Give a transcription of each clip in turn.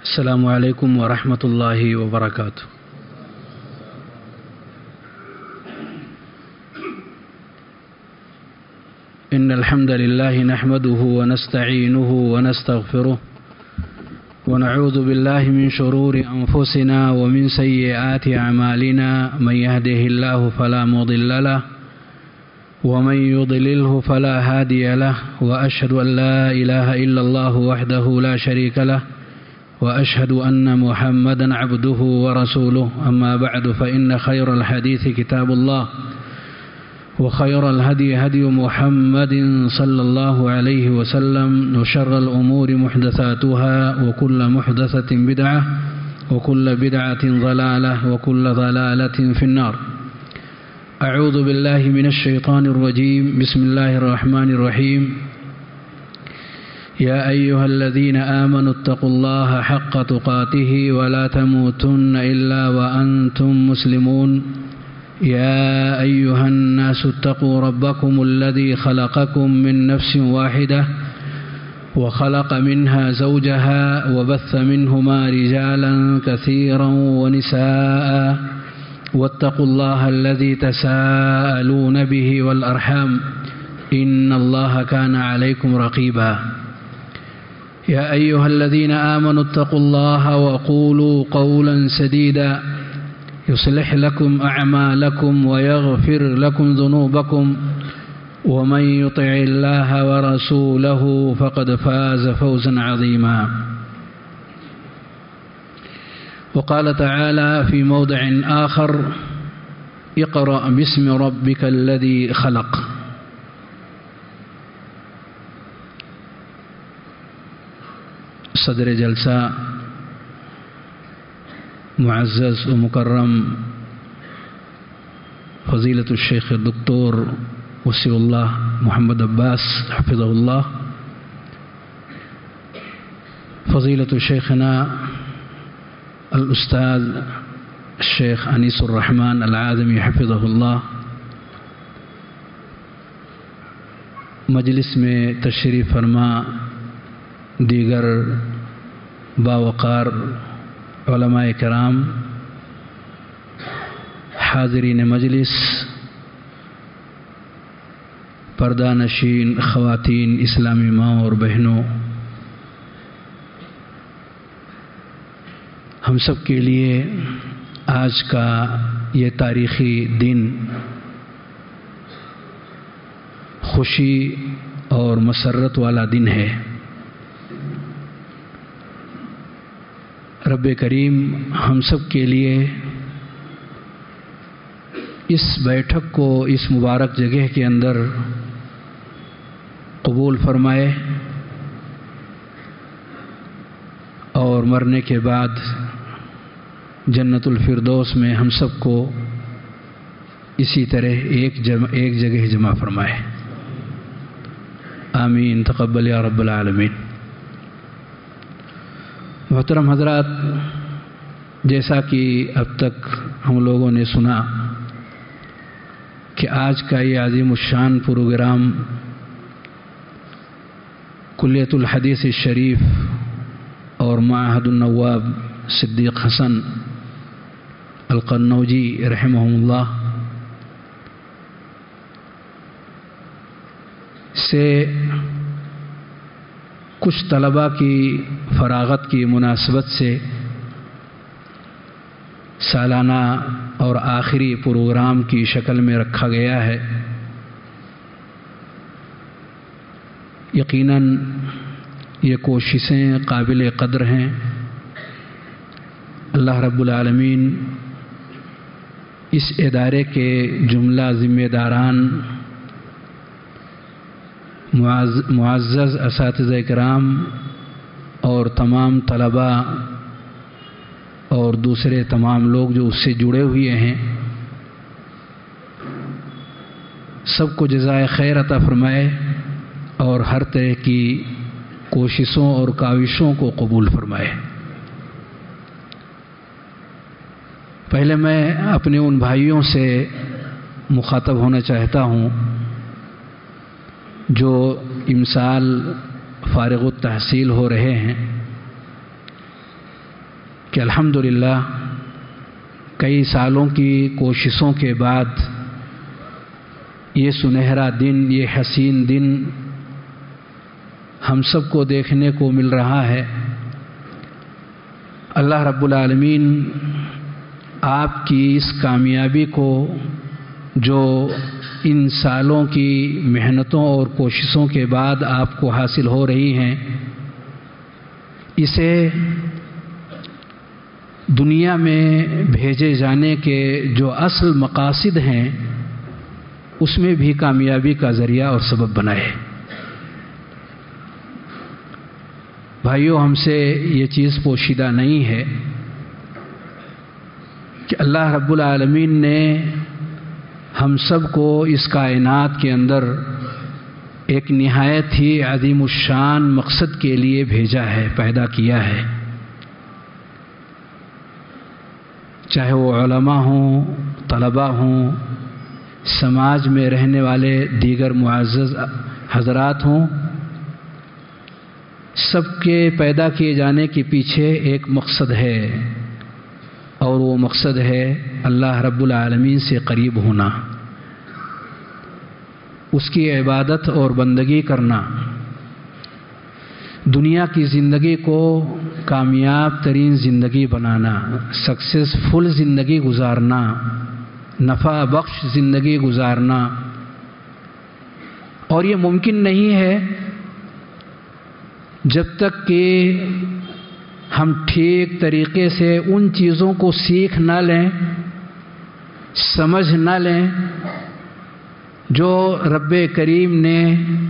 السلام علیکم ورحمۃ اللہ وبرکاتہ۔ ان الحمد للہ نحمده ونستعینه ونستغفره ونعوذ باللہ من شرور انفسنا ومن سیئات اعمالنا من يهده الله فلا مضل له ومن يضلله فلا هادي له واشهد ان لا اله الا الله وحده لا شريك له وأشهد أن محمدا عبده ورسوله أما بعد فإن خير الحديث كتاب الله وخير الهدي هدي محمد صلى الله عليه وسلم وشر الأمور محدثاتها وكل محدثة بدعة وكل بدعة ضلالة وكل ضلالة في النار. أعوذ بالله من الشيطان الرجيم. بسم الله الرحمن الرحيم. يا أيها الذين آمنوا اتقوا الله حق تقاته ولا تموتن إلا وأنتم مسلمون. يا أيها الناس اتقوا ربكم الذي خلقكم من نفس واحدة وخلق منها زوجها وبث منهما رجالا كثيرا ونساء واتقوا الله الذي تساءلون به والأرحام إن الله كان عليكم رقيبا. يا أيها الذين آمنوا اتقوا الله وقولوا قولا سديدا يصلح لكم أعمالكم ويغفر لكم ذنوبكم ومن يطع الله ورسوله فقد فاز فوزا عظيما. وقال تعالى في موضع آخر: اقرأ باسم ربك الذي خلق. صدر جلسہ معزز و مکرم فضیلت الشیخ الدکتور وسیع اللہ محمد عباس حفظہ اللہ، فضیلت شیخنا الاستاذ الشیخ انیس الرحمن العاظمی حفظہ اللہ، مجلس میں تشریف فرما دیگر باوقار علماء کرام، حاضرین مجلس، پردہ نشین خواتین، اسلامی ماں اور بہنوں، ہم سب کے لیے آج کا یہ تاریخی دن خوشی اور مسرت والا دن ہے۔ رب کریم ہم سب کے لیے اس بیٹھک کو اس مبارک جگہ کے اندر قبول فرمائے اور مرنے کے بعد جنت الفردوس میں ہم سب کو اسی طرح ایک جگہ جمع فرمائے۔ آمین، تقبل یا رب العالمین۔ محترم حضرات، جیسا کہ اب تک ہم لوگوں نے سنا کہ آج کا یہ عظیم الشان پروگرام کلیۃ الحدیث الشریف اور معہد النواب صدیق حسن القنوجی رحمہ اللہ سے کچھ طلباء کی فراغت کی مناسبت سے سالانہ اور آخری پروگرام کی شکل میں رکھا گیا ہے۔ یقیناً یہ کوششیں قابل قدر ہیں۔ اللہ رب العالمین اس ادارے کے جملہ ذمہ داران، معزز اساتذہ کرام اور تمام طلباء اور دوسرے تمام لوگ جو اس سے جڑے ہوئے ہیں، سب کو جزائے خیر عطا فرمائے اور ہر طرح کی کوششوں اور کاوشوں کو قبول فرمائے۔ پہلے میں اپنے ان بھائیوں سے مخاطب ہونا چاہتا ہوں جو امسال فارغ التحصیل ہو رہے ہیں، کہ الحمدللہ کئی سالوں کی کوششوں کے بعد یہ سنہرا دن، یہ حسین دن ہم سب کو دیکھنے کو مل رہا ہے۔ اللہ رب العالمین آپ کی اس کامیابی کو جو ان سالوں کی محنتوں اور کوششوں کے بعد آپ کو حاصل ہو رہی ہیں، اسے دنیا میں بھیجے جانے کے جو اصل مقاصد ہیں اس میں بھی کامیابی کا ذریعہ اور سبب بنائے۔ بھائیوں، ہم سے یہ چیز پوشیدہ نہیں ہے کہ اللہ رب العالمین نے ہم سب کو اس کائنات کے اندر ایک نہایت ہی عظیم الشان مقصد کے لیے بھیجا ہے، پیدا کیا ہے۔ چاہے وہ علماء ہوں، طلباء ہوں، سماج میں رہنے والے دیگر معزز حضرات ہوں، سب کے پیدا کیے جانے کے پیچھے ایک مقصد ہے، اور وہ مقصد ہے اللہ رب العالمین سے قریب ہونا، اس کی عبادت اور بندگی کرنا، دنیا کی زندگی کو کامیاب ترین زندگی بنانا، سکسیسفل زندگی گزارنا، نفع بخش زندگی گزارنا۔ اور یہ ممکن نہیں ہے جب تک کہ ہم ٹھیک طریقے سے ان چیزوں کو سیکھ نہ لیں، سمجھ نہ لیں جو رب کریم نے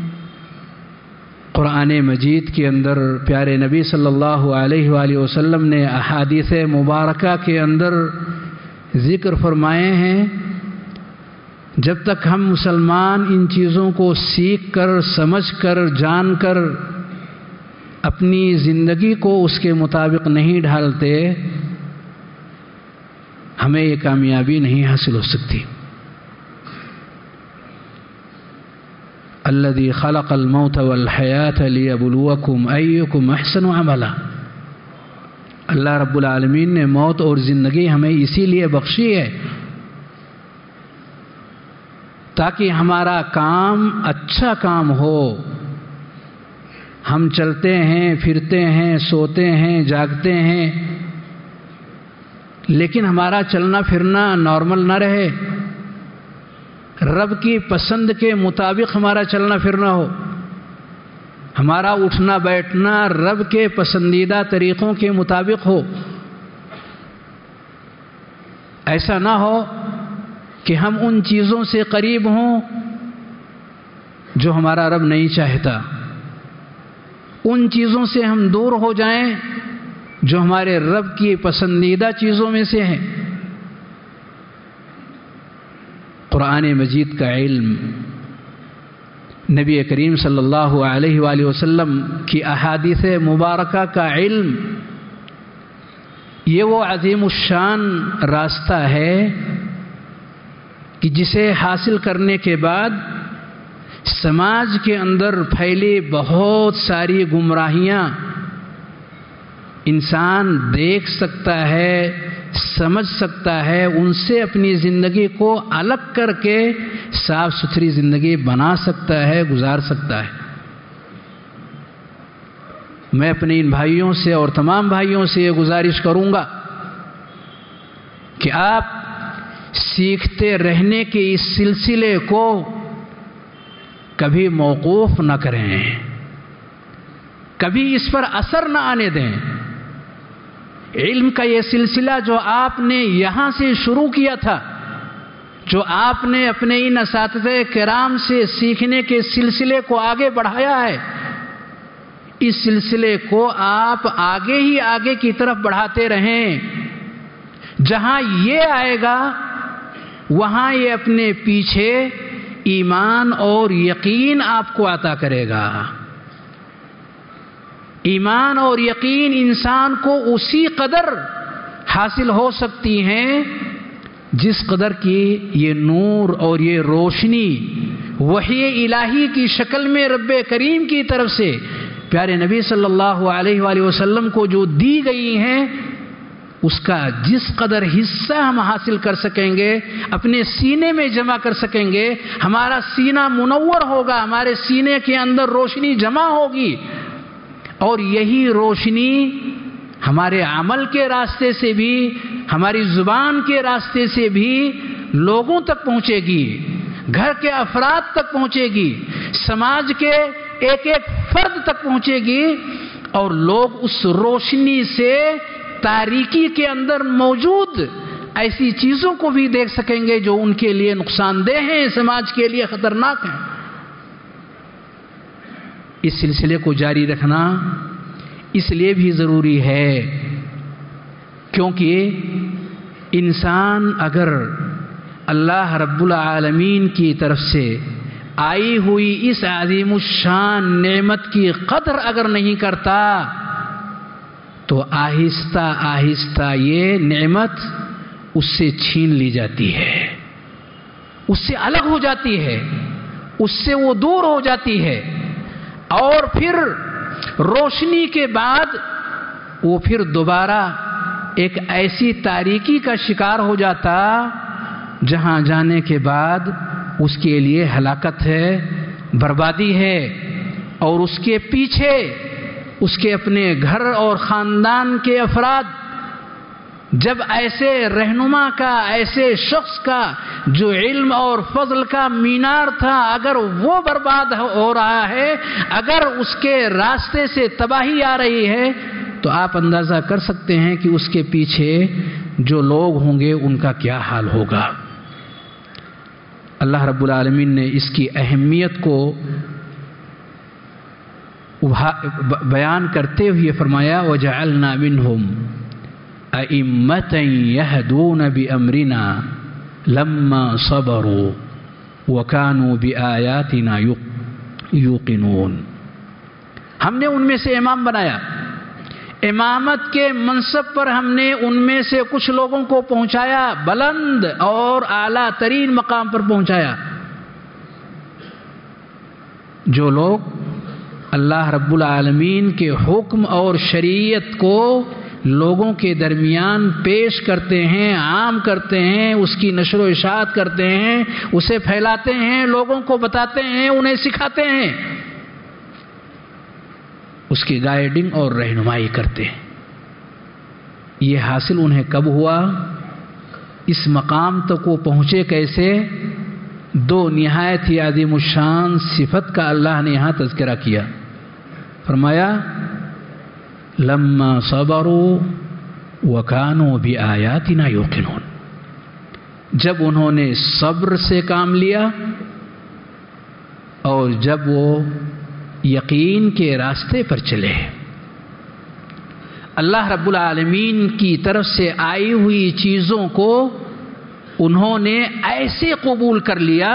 قرآن مجید کے اندر، پیارے نبی صلی اللہ علیہ وآلہ وسلم نے احادیث مبارکہ کے اندر ذکر فرمائے ہیں۔ جب تک ہم مسلمان ان چیزوں کو سیکھ کر، سمجھ کر، جان کر اپنی زندگی کو اس کے مطابق نہیں ڈھالتے، ہمیں یہ کامیابی نہیں حاصل ہو سکتی۔ الذی خلق الموت والحیات لیبلوکم ایکم احسن عملا۔ اللہ رب العالمین نے موت اور زندگی ہمیں اسی لیے بخشی ہے تاکہ ہمارا کام اچھا کام ہو۔ ہم چلتے ہیں، پھرتے ہیں، سوتے ہیں، جاگتے ہیں، لیکن ہمارا چلنا پھرنا نارمل نہ رہے، رب کی پسند کے مطابق ہمارا چلنا پھرنا ہو، ہمارا اٹھنا بیٹھنا رب کے پسندیدہ طریقوں کے مطابق ہو۔ ایسا نہ ہو کہ ہم ان چیزوں سے قریب ہوں جو ہمارا رب نہیں چاہتا، ان چیزوں سے ہم دور ہو جائیں جو ہمارے رب کی پسندیدہ چیزوں میں سے ہیں۔ قرآن مجید کا علم، نبی کریم صلی اللہ علیہ وآلہ وسلم کی احادیث مبارکہ کا علم، یہ وہ عظیم الشان راستہ ہے کہ جسے حاصل کرنے کے بعد سماج کے اندر پھیلی بہت ساری گمراہیاں انسان دیکھ سکتا ہے، سمجھ سکتا ہے، ان سے اپنی زندگی کو الگ کر کے صاف ستھری زندگی بنا سکتا ہے، گزار سکتا ہے۔ میں اپنے ان بھائیوں سے اور تمام بھائیوں سے یہ گزارش کروں گا کہ آپ سیکھتے رہنے کے اس سلسلے کو کبھی موقوف نہ کریں، کبھی اس پر اثر نہ آنے دیں۔ علم کا یہ سلسلہ جو آپ نے یہاں سے شروع کیا تھا، جو آپ نے اپنے ان اساتذہ کرام سے سیکھنے کے سلسلے کو آگے بڑھایا ہے، اس سلسلے کو آپ آگے ہی آگے کی طرف بڑھاتے رہیں۔ جہاں یہ آئے گا وہاں یہ اپنے پیچھے ایمان اور یقین آپ کو عطا کرے گا۔ ایمان اور یقین انسان کو اسی قدر حاصل ہو سکتی ہیں جس قدر کی یہ نور اور یہ روشنی وحی الہی کی شکل میں رب کریم کی طرف سے پیارے نبی صلی اللہ علیہ وآلہ وسلم کو جو دی گئی ہیں، اس کا جس قدر حصہ ہم حاصل کر سکیں گے، اپنے سینے میں جمع کر سکیں گے، ہمارا سینہ منور ہوگا، ہمارے سینے کے اندر روشنی جمع ہوگی، اور یہی روشنی ہمارے عمل کے راستے سے بھی، ہماری زبان کے راستے سے بھی لوگوں تک پہنچے گی، گھر کے افراد تک پہنچے گی، سماج کے ایک ایک فرد تک پہنچے گی، اور لوگ اس روشنی سے تاریکی کے اندر موجود ایسی چیزوں کو بھی دیکھ سکیں گے جو ان کے لیے نقصان دہ ہیں، سماج کے لیے خطرناک ہیں۔ اس سلسلے کو جاری رکھنا اس لیے بھی ضروری ہے کیونکہ انسان اگر اللہ رب العالمین کی طرف سے آئی ہوئی اس عظیم الشان نعمت کی قدر اگر نہیں کرتا تو آہستہ آہستہ یہ نعمت اس سے چھین لی جاتی ہے، اس سے الگ ہو جاتی ہے، اس سے وہ دور ہو جاتی ہے، اور پھر روشنی کے بعد وہ پھر دوبارہ ایک ایسی تاریکی کا شکار ہو جاتا جہاں جانے کے بعد اس کے لیے ہلاکت ہے، بربادی ہے، اور اس کے پیچھے اس کے اپنے گھر اور خاندان کے افراد جب ایسے رہنما کا، ایسے شخص کا جو علم اور فضل کا مینار تھا، اگر وہ برباد ہو رہا ہے، اگر اس کے راستے سے تباہی آ رہی ہے، تو آپ اندازہ کر سکتے ہیں کہ اس کے پیچھے جو لوگ ہوں گے ان کا کیا حال ہوگا۔ اللہ رب العالمین نے اس کی اہمیت کو بیان کرتے ہوئے فرمایا وَجَعَلْنَا مِنْهُمْ أَئِمَّةً يَهْدُونَ بِأَمْرِنَا لَمَّا صَبَرُوا وَكَانُوا بِآيَاتِنَا يُوقِنُونَ۔ ہم نے ان میں سے امام بنایا، امامت کے منصب پر ہم نے ان میں سے کچھ لوگوں کو پہنچایا، بلند اور اعلیٰ ترین مقام پر پہنچایا، جو لوگ اللہ رب العالمین کے حکم اور شریعت کو لوگوں کے درمیان پیش کرتے ہیں، عام کرتے ہیں، اس کی نشر و اشاعت کرتے ہیں، اسے پھیلاتے ہیں، لوگوں کو بتاتے ہیں، انہیں سکھاتے ہیں، اس کی گائیڈنگ اور رہنمائی کرتے ہیں۔ یہ حاصل انہیں کب ہوا؟ اس مقام تک وہ پہنچے کیسے؟ دو نہایت ہی عظیم الشان صفت کا اللہ نے یہاں تذکرہ کیا، فرمایا لما صبروا وكانوا بآياتنا يوقنون۔ جب انہوں نے صبر سے کام لیا اور جب وہ یقین کے راستے پر چلے، اللہ رب العالمین کی طرف سے آئی ہوئی چیزوں کو انہوں نے ایسے قبول کر لیا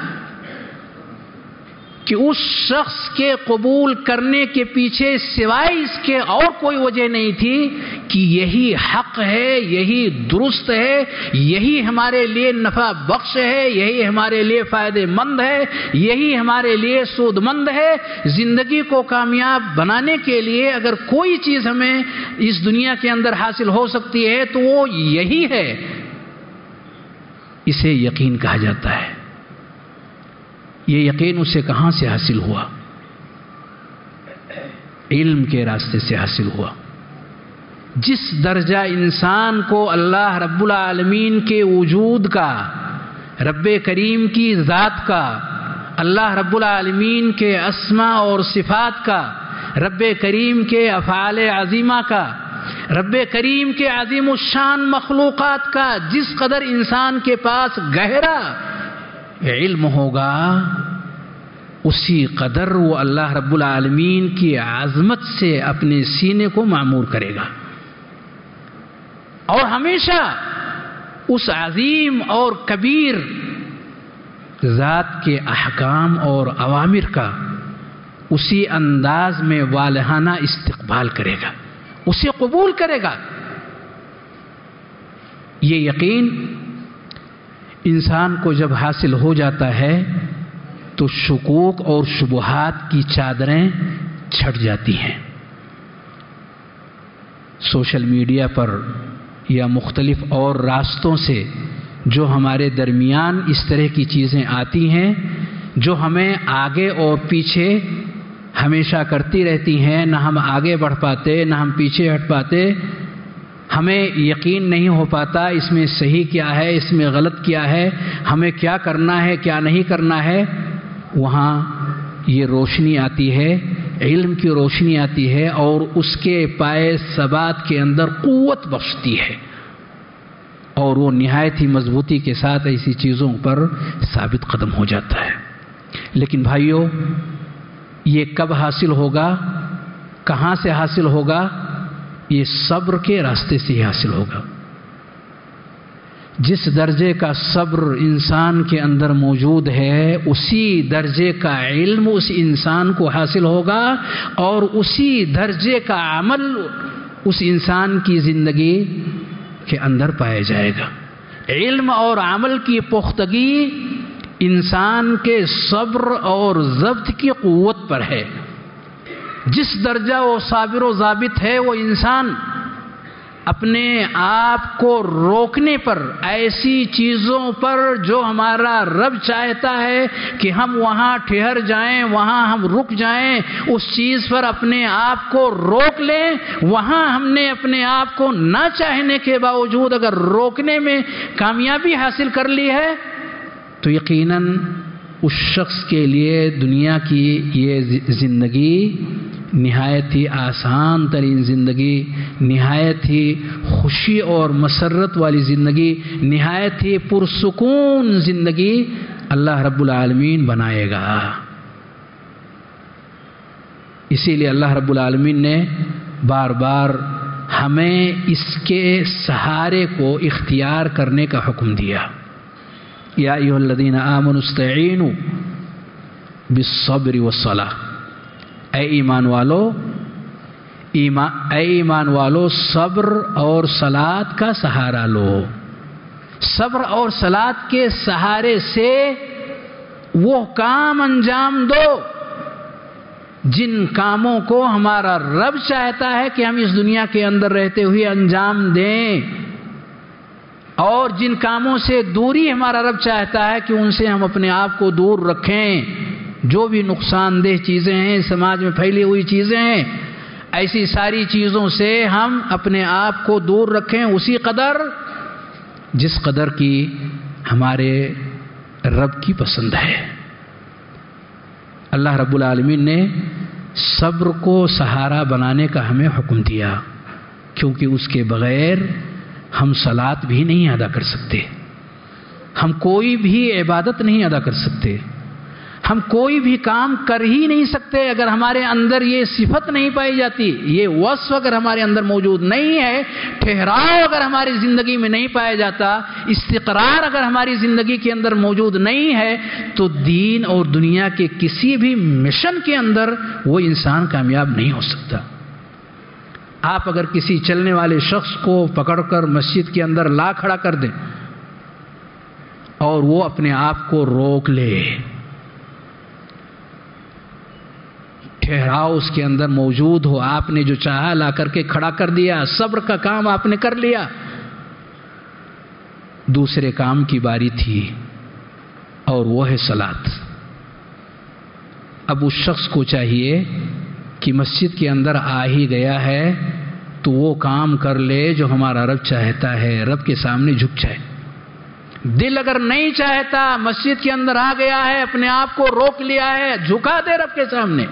کہ اس شخص کے قبول کرنے کے پیچھے سوائے اس کے اور کوئی وجہ نہیں تھی کہ یہی حق ہے، یہی درست ہے، یہی ہمارے لیے نفع بخش ہے، یہی ہمارے لیے فائدہ مند ہے، یہی ہمارے لیے سود مند ہے۔ زندگی کو کامیاب بنانے کے لیے اگر کوئی چیز ہمیں اس دنیا کے اندر حاصل ہو سکتی ہے تو وہ یہی ہے، اسے یقین کہا جاتا ہے۔ یہ یقین اسے کہاں سے حاصل ہوا؟ علم کے راستے سے حاصل ہوا۔ جس درجہ انسان کو اللہ رب العالمین کے وجود کا، رب کریم کی ذات کا، اللہ رب العالمین کے اسماء اور صفات کا، رب کریم کے افعال عظیمہ کا، رب کریم کے عظیم الشان مخلوقات کا جس قدر انسان کے پاس گہرا علم ہوگا، اسی قدر وہ اللہ رب العالمین کی عظمت سے اپنے سینے کو معمور کرے گا، اور ہمیشہ اس عظیم اور کبیر ذات کے احکام اور اوامر کا اسی انداز میں والہانہ استقبال کرے گا، اسے قبول کرے گا۔ یہ یقین انسان کو جب حاصل ہو جاتا ہے تو شکوک اور شبہات کی چادریں چھٹ جاتی ہیں۔ سوشل میڈیا پر یا مختلف اور راستوں سے جو ہمارے درمیان اس طرح کی چیزیں آتی ہیں جو ہمیں آگے اور پیچھے ہمیشہ کرتی رہتی ہیں، نہ ہم آگے بڑھ پاتے نہ ہم پیچھے ہٹ پاتے، ہمیں یقین نہیں ہو پاتا اس میں صحیح کیا ہے، اس میں غلط کیا ہے، ہمیں کیا کرنا ہے کیا نہیں کرنا ہے، وہاں یہ روشنی آتی ہے، علم کی روشنی آتی ہے اور اس کے پائے ثبات کے اندر قوت بخشتی ہے اور وہ نہایت ہی مضبوطی کے ساتھ ایسی چیزوں پر ثابت قدم ہو جاتا ہے۔ لیکن بھائیو، یہ کب حاصل ہوگا، کہاں سے حاصل ہوگا؟ یہ صبر کے راستے سے ہی حاصل ہوگا۔ جس درجے کا صبر انسان کے اندر موجود ہے اسی درجے کا علم اس انسان کو حاصل ہوگا اور اسی درجے کا عمل اس انسان کی زندگی کے اندر پایا جائے گا۔ علم اور عمل کی پختگی انسان کے صبر اور ضبط کی قوت پر ہے۔ جس درجہ وہ صابر و ضابط ہے وہ انسان اپنے آپ کو روکنے پر، ایسی چیزوں پر جو ہمارا رب چاہتا ہے کہ ہم وہاں ٹھہر جائیں، وہاں ہم رک جائیں، اس چیز پر اپنے آپ کو روک لیں۔ وہاں ہم نے اپنے آپ کو نہ چاہنے کے باوجود اگر روکنے میں کامیابی حاصل کر لی ہے تو یقیناً اس شخص کے لیے دنیا کی یہ زندگی نہایت ہی آسان ترین زندگی، نہایت ہی خوشی اور مسرت والی زندگی، نہایت ہی پرسکون زندگی اللہ رب العالمین بنائے گا۔ اسی لیے اللہ رب العالمین نے بار بار ہمیں اس کے سہارے کو اختیار کرنے کا حکم دیا۔ یا ایھا الذین آمنوا استعینوا بالصبر والصلاۃ، اے ایمان والو صبر اور صلاۃ کا سہارا لو۔ صبر اور صلاۃ کے سہارے سے وہ کام انجام دو جن کاموں کو ہمارا رب چاہتا ہے کہ ہم اس دنیا کے اندر رہتے ہوئے انجام دیں، اور جن کاموں سے دوری ہمارا رب چاہتا ہے کہ ان سے ہم اپنے آپ کو دور رکھیں۔ جو بھی نقصان دہ چیزیں ہیں، سماج میں پھیلی ہوئی چیزیں ہیں، ایسی ساری چیزوں سے ہم اپنے آپ کو دور رکھیں اسی قدر جس قدر کی ہمارے رب کی پسند ہے۔ اللہ رب العالمین نے صبر کو سہارا بنانے کا ہمیں حکم دیا، کیونکہ اس کے بغیر ہم صلاۃ بھی نہیں ادا کر سکتے، ہم کوئی بھی عبادت نہیں ادا کر سکتے، ہم کوئی بھی کام کر ہی نہیں سکتے اگر ہمارے اندر یہ صفت نہیں پائی جاتی، یہ وصف اگر ہمارے اندر موجود نہیں ہے، ٹھہراؤ اگر ہماری زندگی میں نہیں پایا جاتا، استقرار اگر ہماری زندگی کے اندر موجود نہیں ہے، تو دین اور دنیا کے کسی بھی مشن کے اندر وہ انسان کامیاب نہیں ہو سکتا۔ آپ اگر کسی چلنے والے شخص کو پکڑ کر مسجد کے اندر لا کھڑا کر دیں اور وہ اپنے آپ کو روک لے، ٹھہراؤ اس کے اندر موجود ہو، آپ نے جو چاہا لا کر کے کھڑا کر دیا، صبر کا کام آپ نے کر لیا، دوسرے کام کی باری تھی اور وہ ہے صلاۃ۔ اب اس شخص کو چاہیے کہ مسجد کے اندر آ ہی گیا ہے تو وہ کام کر لے جو ہمارا رب چاہتا ہے، رب کے سامنے جھک جائے۔ دل اگر نہیں چاہتا، مسجد کے اندر آ گیا ہے، اپنے آپ کو روک لیا ہے، جھکا دے رب کے سامنے۔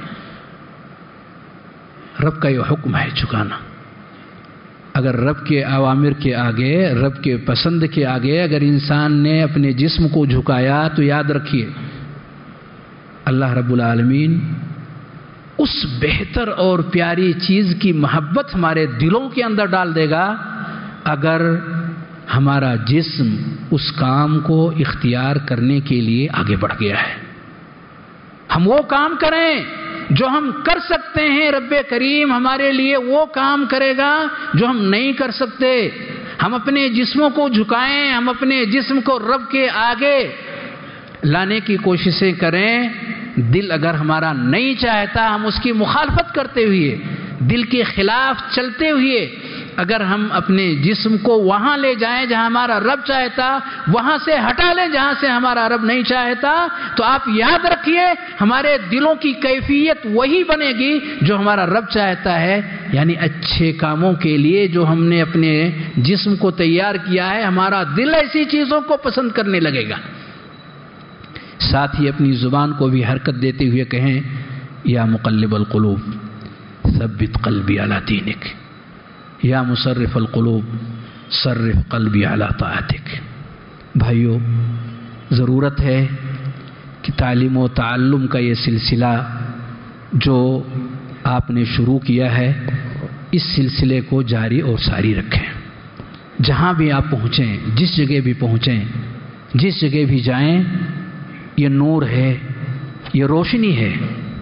رب کا یہ حکم ہے جھکانا۔ اگر رب کے اوامر کے آگے، رب کے پسند کے آگے اگر انسان نے اپنے جسم کو جھکایا تو یاد رکھیے اللہ رب العالمین اس بہتر اور پیاری چیز کی محبت ہمارے دلوں کے اندر ڈال دے گا اگر ہمارا جسم اس کام کو اختیار کرنے کے لیے آگے بڑھ گیا ہے۔ ہم وہ کام کریں جو ہم کر سکتے ہیں، رب کریم ہمارے لیے وہ کام کرے گا جو ہم نہیں کر سکتے۔ ہم اپنے جسموں کو جھکائیں، ہم اپنے جسم کو رب کے آگے لانے کی کوششیں کریں۔ دل اگر ہمارا نہیں چاہتا، ہم اس کی مخالفت کرتے ہوئے، دل کے خلاف چلتے ہوئے اگر ہم اپنے جسم کو وہاں لے جائیں جہاں ہمارا رب چاہتا، وہاں سے ہٹا لیں جہاں سے ہمارا رب نہیں چاہتا، تو آپ یاد رکھیے ہمارے دلوں کی کیفیت وہی بنے گی جو ہمارا رب چاہتا ہے، یعنی اچھے کاموں کے لیے جو ہم نے اپنے جسم کو تیار کیا ہے، ہمارا دل ایسی چیزوں کو پسند کرنے لگے گا۔ ساتھ ہی اپنی زبان کو بھی حرکت دیتے ہوئے کہیں یا مقلب القلوب ثبت قلبی علی دینک، یا مصرف القلوب صرف قلبی علی طاعتک۔ بھائیو، ضرورت ہے کہ تعلیم و تعلم کا یہ سلسلہ جو آپ نے شروع کیا ہے، اس سلسلے کو جاری اور ساری رکھیں۔ جہاں بھی آپ پہنچیں، جس جگہ بھی پہنچیں، جس جگہ بھی جائیں، یہ نور ہے، یہ روشنی ہے۔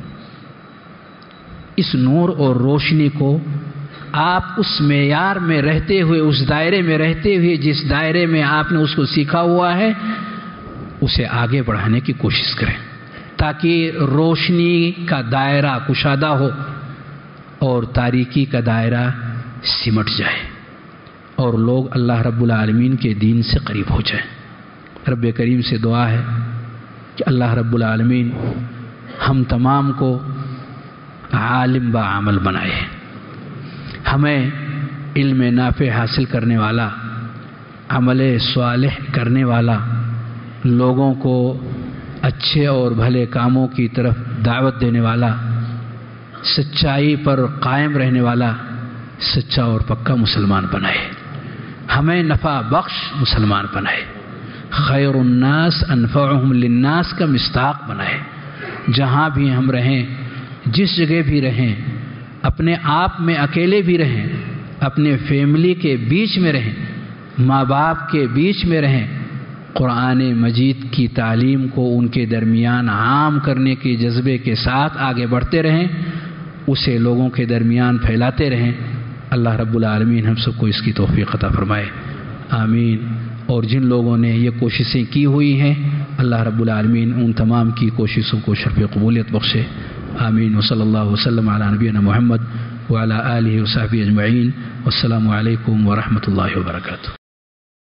اس نور اور روشنی کو آپ اس معیار میں رہتے ہوئے، اس دائرے میں رہتے ہوئے، جس دائرے میں آپ نے اس کو سیکھا ہوا ہے، اسے آگے بڑھانے کی کوشش کریں تاکہ روشنی کا دائرہ کشادہ ہو اور تاریکی کا دائرہ سمٹ جائے اور لوگ اللہ رب العالمین کے دین سے قریب ہو جائیں۔ رب کریم سے دعا ہے کہ اللہ رب العالمین ہم تمام کو عالم با عمل بنائے، ہمیں علم نافع حاصل کرنے والا، عمل صالح کرنے والا، لوگوں کو اچھے اور بھلے کاموں کی طرف دعوت دینے والا، سچائی پر قائم رہنے والا سچا اور پکا مسلمان بنائے، ہمیں نفع بخش مسلمان بنائے، خیر الناس انفعهم للناس کا مصداق بنائے۔ جہاں بھی ہم رہیں، جس جگہ بھی رہیں، اپنے آپ میں اکیلے بھی رہیں، اپنے فیملی کے بیچ میں رہیں، ماں باپ کے بیچ میں رہیں، قرآن مجید کی تعلیم کو ان کے درمیان عام کرنے کے جذبے کے ساتھ آگے بڑھتے رہیں، اسے لوگوں کے درمیان پھیلاتے رہیں۔ اللہ رب العالمین ہم سب کو اس کی توفیق عطا فرمائے، آمین۔ اور جن لوگوں نے یہ کوششیں کی ہوئی ہیں، اللہ رب العالمین ان تمام کی کوششوں کو شرف قبولیت بخشے، آمین۔ وصلی اللہ وسلم علی نبینا محمد وعلی آلہ وصحبہ اجمعین، والسلام علیکم ورحمۃ اللہ وبرکاتہ۔